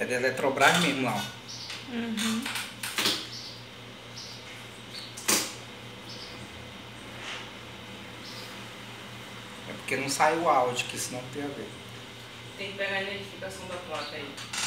É da Eletrobras mesmo lá. Uhum. É porque não sai o áudio, que senão tem a ver. Tem que pegar a identificação da placa aí.